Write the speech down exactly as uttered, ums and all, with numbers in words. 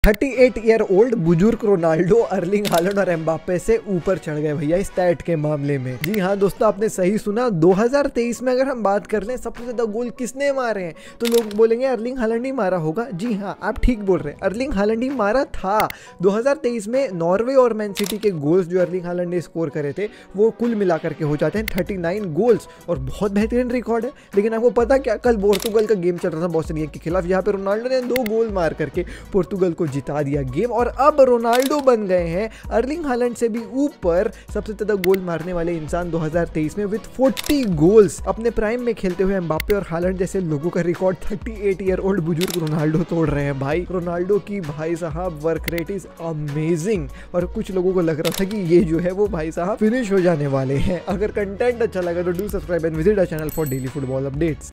अड़तीस year old बुजुर्ग Ronaldo Erling Haaland और एम्बाप्पे से ऊपर चढ़ गए भैया इस स्टैट के मामले में। जी हाँ दोस्तों, आपने सही सुना। दो हज़ार तेईस में अगर हम बात कर लें सबसे ज्यादा गोल किसने मारे हैं तो लोग बोलेंगे अर्लिंग हालैंड ही मारा होगा। जी हाँ, आप ठीक बोल रहे हैं, अर्लिंग हालैंड ही मारा था। दो हज़ार तेईस में नॉर्वे और मैन सिटी के गोल्स जो अर्लिंग हालैंड ने स्कोर करे थे वो कुल मिलाकर के हो जाते हैं उनतालीस गोल्स और बहुत बेहतरीन रिकॉर्ड है। लेकिन आपको पता क्या, कल पोर्तुगल का गेम चल रहा था बोस्निया के खिलाफ, यहाँ पे रोनाल्डो ने दो गोल मार करके पोर्तुगल को जिता दिया गेम और अब रोनाल्डो बन गए हैं अर्लिंग हालैंड से भी ऊपर सबसे ज्यादा गोल मारने वाले इंसान दो हज़ार तेईस में विद चालीस गोल्स। अपने प्राइम में खेलते हुए एम्बाप्पे और हालैंड जैसे लोगों का रिकॉर्ड अड़तीस ईयर ओल्ड बुजुर्ग रोनाल्डो तोड़ रहे हैं। भाई रोनाल्डो की भाई साहब वर्क रेट इज अमेजिंग और कुछ लोगों को लग रहा था कि ये जो है वो भाई साहब फिनिश हो जाने वाले हैं। अगर कंटेंट अच्छा लगा तो do subscribe and visit our channel for daily football updates.